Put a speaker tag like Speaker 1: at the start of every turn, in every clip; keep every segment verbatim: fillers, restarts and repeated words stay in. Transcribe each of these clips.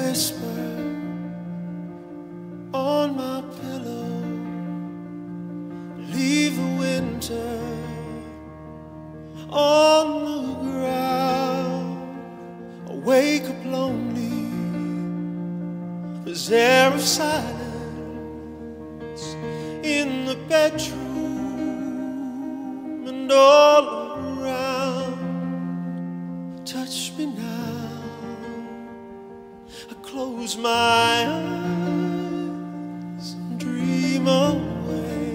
Speaker 1: whisper on my pillow, leave the winter on the ground. I wake up lonely, there's air of silence in the bedroom and all around. Touch me now, I close my eyes and dream away.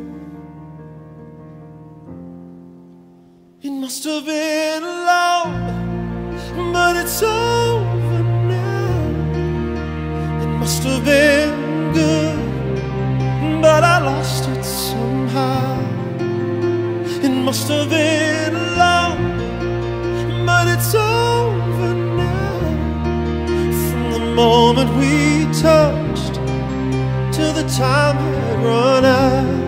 Speaker 1: It must have been love, but it's over now. It must have been good, but I lost it somehow. It must have been love, but it's over now. From the moment we touched till the time had run out.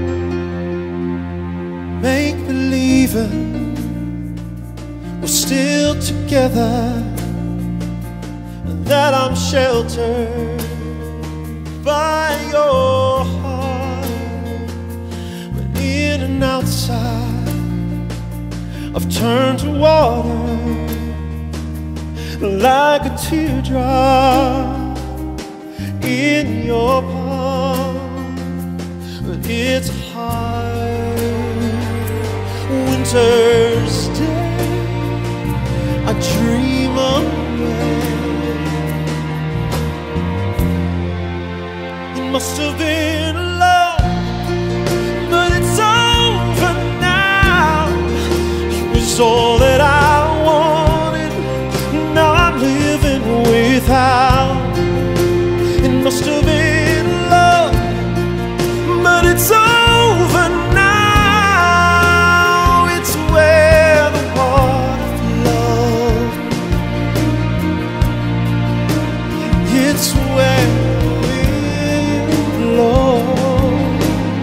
Speaker 1: Make believing we're still together, and that I'm sheltered by your heart. But in and outside, I've turned to water, like a teardrop in your palm. But it's hard, winter's day, I dream away. It must have been love, but it's over now. It was all that I wanted, now I'm living without. It must have been love, but it's over now. It's where the water flows, it's where it blows.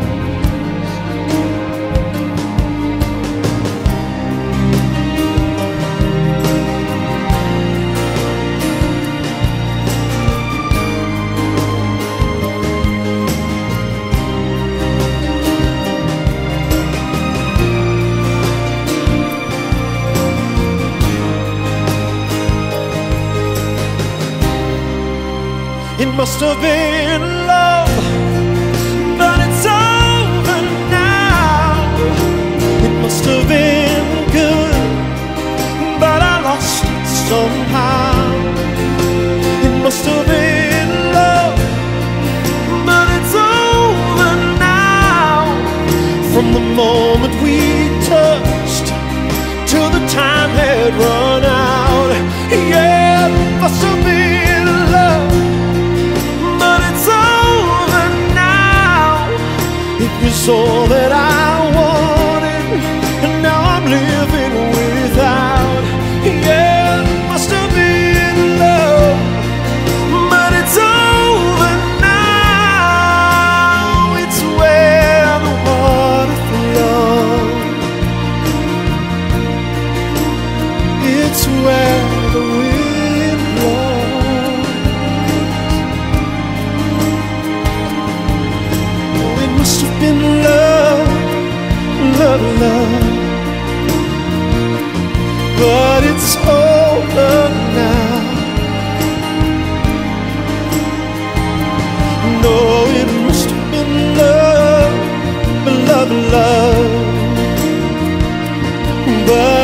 Speaker 1: It must have been love, but it's over now. It must have been good, but I lost it somehow. It must have been love, but it's over now. From the moment we touched till the time had run out. Yeah, it must have been love, but it's over now. It was all that I wanted, and now I'm living without. Yeah, it must have been love, but it's over now. It's where the water flows, it's where the wind blows. It must have been love, love, love, but it's over now. No, it must have been love, love, love, but